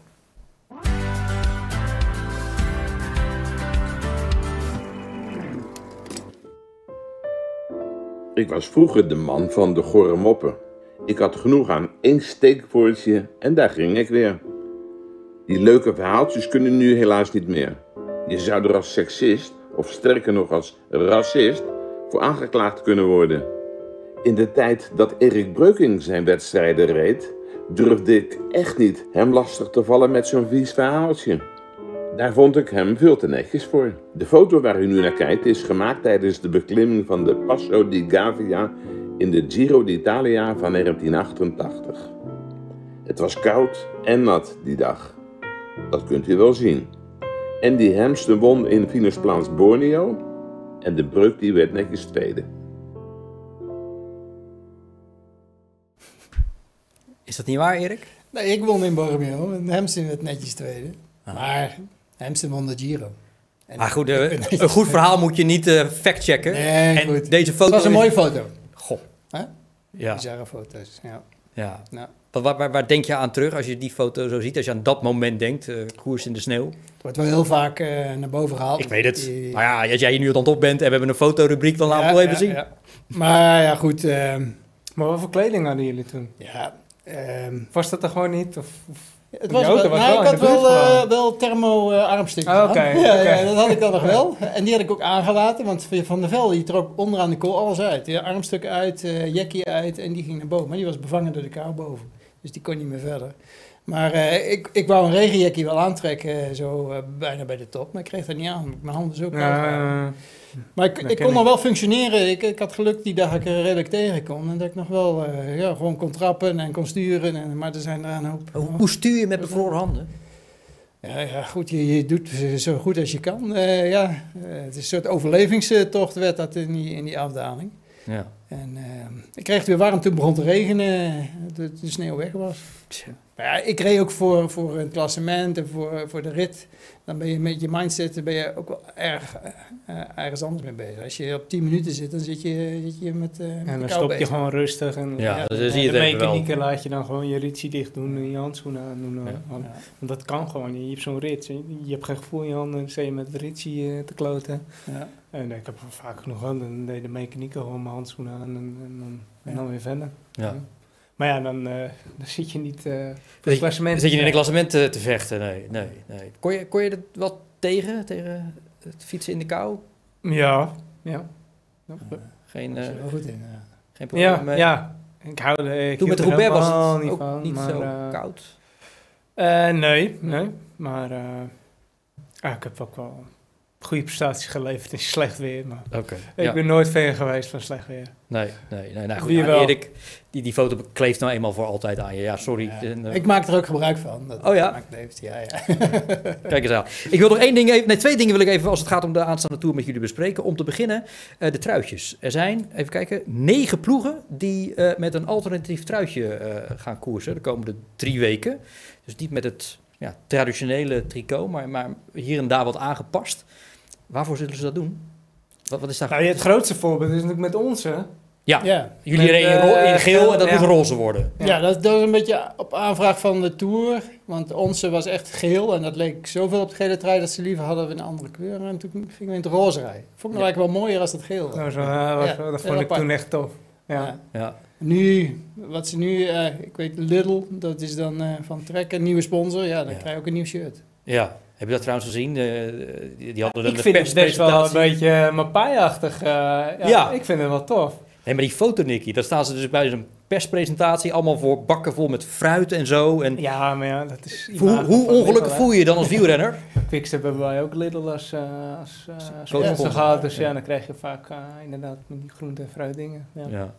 Speaker 5: Ik was vroeger de man van de gorre moppen. Ik had genoeg aan één steekwoordje en daar ging ik weer. Die leuke verhaaltjes kunnen nu helaas niet meer. Je zou er als seksist of sterker nog als racist, voor aangeklaagd kunnen worden. In de tijd dat Erik Breukink zijn wedstrijden reed, durfde ik echt niet hem lastig te vallen met zo'n vies verhaaltje. Daar vond ik hem veel te netjes voor. De foto waar u nu naar kijkt is gemaakt tijdens de beklimming van de Passo di Gavia in de Giro d'Italia van 1988. Het was koud en nat die dag. Dat kunt u wel zien. En die Hemsten won in Venusplaats Borneo en de Breuk die werd netjes tweede.
Speaker 2: Is dat niet waar, Erik?
Speaker 4: Nee, ik won in Bormio en Hemsten werd netjes tweede. Maar Hemsten won de Giro. En
Speaker 2: Maar goed, een goed verhaal moet je niet factchecken.
Speaker 4: Nee,
Speaker 2: en
Speaker 4: goed.
Speaker 2: deze foto
Speaker 4: Het was een mooie foto.
Speaker 2: Goh.
Speaker 4: Hè?
Speaker 2: Ja.
Speaker 4: Bizarre foto's, ja.
Speaker 2: Ja.
Speaker 4: Nou,
Speaker 2: Waar denk je aan terug als je die foto zo ziet? Als je aan dat moment denkt, koers in de sneeuw.
Speaker 4: het wordt wel heel vaak naar boven gehaald.
Speaker 2: Ik weet het. Maar ja, als jij hier nu aan het op bent en we hebben een fotorubriek, dan laten we het wel even zien.
Speaker 4: Ja. Maar ja, goed.
Speaker 3: Maar wat voor kleding hadden jullie toen?
Speaker 4: Ja,
Speaker 3: Was dat er gewoon niet?
Speaker 4: het was
Speaker 3: Jouw
Speaker 4: wel,
Speaker 3: auto was
Speaker 4: nou,
Speaker 3: wel
Speaker 4: ik
Speaker 3: in
Speaker 4: had
Speaker 3: de buurt gewoon.
Speaker 4: wel thermo-armstukjes
Speaker 3: Oh, oké,
Speaker 4: aan.
Speaker 3: oké.
Speaker 4: Ja, dat had ik dan nog wel. En die had ik ook aangelaten, want Van der Velde die trok onderaan de kool alles uit. Ja, armstukken uit, jackie uit en die ging naar boven. Maar die was bevangen door de kou boven. Dus die kon niet meer verder. Maar ik wou een regenjackie wel aantrekken, zo bijna bij de top. Maar ik kreeg dat niet aan. Mijn handen zo koud waren. Maar ik kon nog wel functioneren. Ik had geluk die dag ik er redelijk tegen kon. En dat ik nog wel gewoon kon trappen en kon sturen. Maar er zijn er een hoop.
Speaker 2: Hoe stuur je met bevroren handen?
Speaker 4: Ja, goed. Je doet zo goed als je kan. Het is een soort overlevingstocht werd dat in die afdaling.
Speaker 2: Ja.
Speaker 4: En ik kreeg het weer warm toen het begon te regenen. De sneeuw weg was. Maar ja, ik reed ook voor een klassement en voor de rit. Dan ben je met je mindset ben je ook wel ergens anders mee bezig. Als je op 10 minuten zit, dan zit je met
Speaker 3: En dan
Speaker 4: kou
Speaker 3: stop je
Speaker 4: bezig.
Speaker 3: gewoon rustig. En,
Speaker 2: Ja, dan zie je
Speaker 3: de
Speaker 2: het even wel.
Speaker 3: mechanieker laat je dan gewoon je ritje dicht doen en je handschoenen aan doen. Want dat kan gewoon. Je hebt zo'n rit. Je hebt geen gevoel in je handen. Dan sta je met het ritje te kloten.
Speaker 4: Ja.
Speaker 3: En ik heb vaak genoeg gehad. Dan deed de mechanieker gewoon mijn handschoenen aan en dan weer verder.
Speaker 2: Ja.
Speaker 3: Maar ja, dan zit je niet voor het
Speaker 2: Dan
Speaker 3: klassement.
Speaker 2: zit je in een klassement te vechten. Nee. Kon je dat wel tegen het fietsen in de kou?
Speaker 3: Ja.
Speaker 2: Geen,
Speaker 4: Daar zit je wel goed in.
Speaker 2: geen probleem mee?
Speaker 3: Ja. Ik hou er
Speaker 2: Toen met
Speaker 3: hield er
Speaker 2: Roubaix was
Speaker 3: helemaal
Speaker 2: het ook
Speaker 3: van,
Speaker 2: niet
Speaker 3: maar,
Speaker 2: zo koud.
Speaker 3: Nee. Maar ik heb ook wel goede prestaties geleverd in slecht weer. Maar
Speaker 2: Oké.
Speaker 3: ik ben nooit fan geweest van slecht weer.
Speaker 2: Nee. Nou, goed,
Speaker 3: Wie wel?
Speaker 2: Erik, die foto kleeft nou eenmaal voor altijd aan je. Ja, sorry.
Speaker 4: Ja.
Speaker 2: En,
Speaker 4: Ik maak er ook gebruik van. Dat
Speaker 2: Oh ja?
Speaker 4: maakt leeft. Ja.
Speaker 2: Kijk eens aan. Ik wil nog twee dingen wil ik even, als het gaat om de aanstaande Tour, met jullie bespreken. Om te beginnen, de truitjes. Er zijn, even kijken, 9 ploegen die met een alternatief truitje gaan koersen de komende 3 weken. Dus niet met het traditionele tricot, maar hier en daar wat aangepast. Waarvoor zullen ze dat doen? Wat is daar?
Speaker 3: Nou, het grootste voorbeeld is natuurlijk met ons, hè?
Speaker 4: Ja.
Speaker 2: Jullie
Speaker 3: met,
Speaker 2: reden in geel en dat
Speaker 3: ja.
Speaker 2: moet roze worden.
Speaker 4: Ja, dat is een beetje op aanvraag van de Tour. Want onze was echt geel en dat leek zoveel op de gele trui dat ze liever hadden een andere kleur. En toen gingen we in het roze rijden. Vond ik eigenlijk wel mooier als dat geel.
Speaker 3: Dat vond
Speaker 4: heel
Speaker 3: ik
Speaker 4: apart.
Speaker 3: toen echt tof. Ja.
Speaker 2: Ja.
Speaker 4: Nu, wat ze nu, ik weet Lidl, dat is dan van Trek, een nieuwe sponsor. Ja, dan krijg je ook een nieuw shirt.
Speaker 2: Ja. Heb je dat trouwens gezien? Die hadden dan
Speaker 3: Ik
Speaker 2: de
Speaker 3: vind het best wel een
Speaker 2: perspresentatie.
Speaker 3: beetje Mapai-achtig.
Speaker 2: Ja.
Speaker 3: Ik vind het wel tof.
Speaker 2: Nee, maar die foto, Nicky, daar staan ze dus bij zo'n perspresentatie, allemaal voor bakken vol met fruit en zo. En
Speaker 3: Ja, maar ja, dat is...
Speaker 2: hoe ongelukkig voel je je dan als wielrenner?
Speaker 3: Quickstep hebben wij ook Lidl als
Speaker 2: sponsor.
Speaker 3: sponsor gehad. Dus ja, dan krijg je vaak inderdaad met die groente- en fruitdingen. Ja.
Speaker 2: Ja.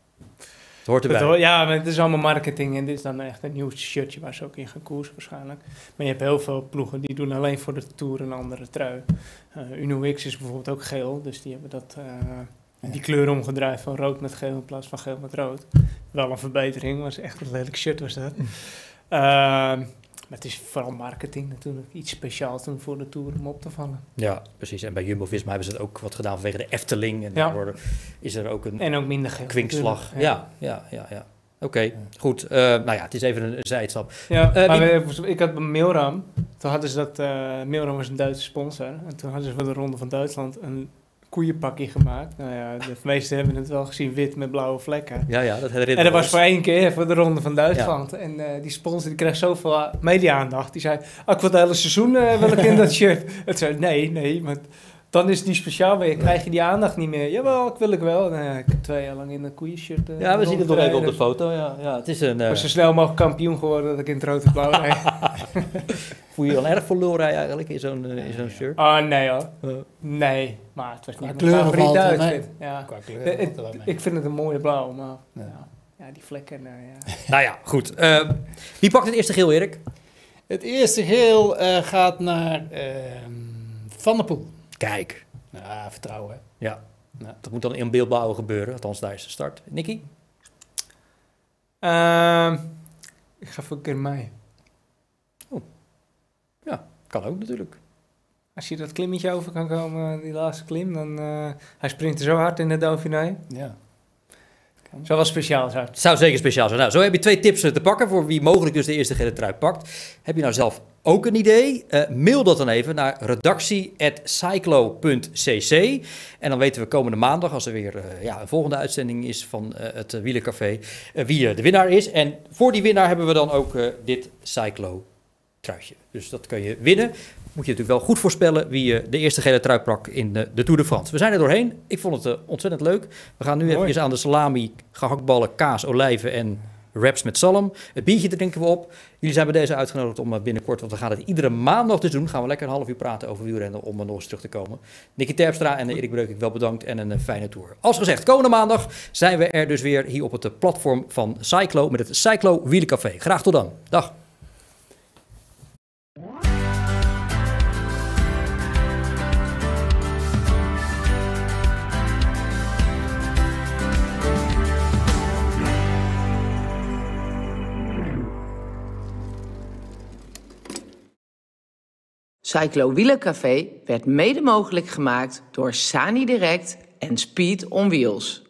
Speaker 2: Het hoort erbij.
Speaker 3: Ja, maar het is allemaal marketing en dit is dan echt een nieuw shirtje waar ze ook in gaan koersen waarschijnlijk. Maar je hebt heel veel ploegen die doen alleen voor de Tour een andere trui. Uno X is bijvoorbeeld ook geel, dus die hebben die kleur omgedraaid van rood met geel in plaats van geel met rood. Wel een verbetering, was echt een lelijk shirt was dat. Maar het is vooral marketing natuurlijk. Iets speciaals doen voor de Tour om op te vallen.
Speaker 2: Ja, precies. En bij Jumbo-Visma hebben ze het ook wat gedaan vanwege de Efteling. En daardoor is er ook een
Speaker 3: En ook minder geel.
Speaker 2: kwinkslag.
Speaker 3: natuurlijk.
Speaker 2: Ja. Oké, goed. Nou ja, het is even een zijstap.
Speaker 3: Ja, maar
Speaker 2: wie-
Speaker 3: ik had bij Milram, toen hadden ze dat, Milram was een Duitse sponsor, en toen hadden ze voor de Ronde van Duitsland een koeienpakje gemaakt. Nou ja, de meesten hebben het wel gezien, wit met blauwe vlekken.
Speaker 2: Ja, dat herinnert
Speaker 3: En dat was
Speaker 2: ons.
Speaker 3: voor 1 keer voor de Ronde van Duitsland. En die sponsor die kreeg zoveel media-aandacht. Die zei, ik wil het hele seizoen wil ik in dat shirt. Het zei, nee, maar Dan is die speciaal weer. Krijg je die aandacht niet meer. Jawel, ik wel. Nou ja, ik heb 2 jaar lang in een koeienshirt.
Speaker 2: Ja, we zien het nog even op de foto. Ja, het is een...
Speaker 3: Ik was zo snel mogelijk kampioen geworden dat ik in het rood en blauw rijd.
Speaker 2: Voel je je dan erg voor lulrij eigenlijk in zo'n shirt?
Speaker 3: Oh, nee hoor. Nee, maar het was niet mijn
Speaker 4: kleuren
Speaker 3: favoriete
Speaker 4: valt er
Speaker 3: uitfit. Ja.
Speaker 4: Qua kleuren valt er wel mee.
Speaker 3: Ik vind het een mooie blauw, maar
Speaker 4: Ja.
Speaker 3: ja, die vlekken. Ja.
Speaker 2: Nou ja, goed. Wie pakt het eerste geel, Erik?
Speaker 4: Het eerste geel gaat naar Van der Poel.
Speaker 2: Kijk.
Speaker 4: Ja, vertrouwen. Hè.
Speaker 2: Ja. Dat moet dan in beeldbouwen gebeuren. Althans, daar is de start. Nicky?
Speaker 3: Ik ga voor Girmay.
Speaker 2: Ja, kan ook natuurlijk.
Speaker 3: Als je dat klimmetje over kan komen, die laatste klim, dan... hij springt er zo hard in de Dauphiné.
Speaker 4: Ja.
Speaker 3: Zou wel speciaal zijn.
Speaker 2: Het zou zeker speciaal zijn. Nou, zo heb je 2 tips te pakken voor wie mogelijk dus de eerste gele trui pakt. Heb je nou zelf ook een idee? Mail dat dan even naar redactie@cyclo.cc. En dan weten we komende maandag, als er weer een volgende uitzending is van het Wielercafé, wie de winnaar is. En voor die winnaar hebben we dan ook dit Cyclo truitje. Dus dat kun je winnen. Moet je natuurlijk wel goed voorspellen wie de eerste gele trui pakt in de Tour de France. We zijn er doorheen. Ik vond het ontzettend leuk. We gaan nu even aan de salami, gehaktballen, kaas, olijven en wraps met zalm. Het biertje drinken we op. Jullie zijn bij deze uitgenodigd om binnenkort, want we gaan het iedere maandag dus doen. Gaan we lekker een half uur praten over wielrennen om nog eens terug te komen. Nicky Terpstra en Erik Breukink wel bedankt en een fijne tour. Als gezegd, komende maandag zijn we er dus weer hier op het platform van Cyclo met het Cyclo Wielercafé. Graag tot dan. Dag.
Speaker 1: Cyclo Wielercafé werd mede mogelijk gemaakt door Sani Direct en Speed on Wheels.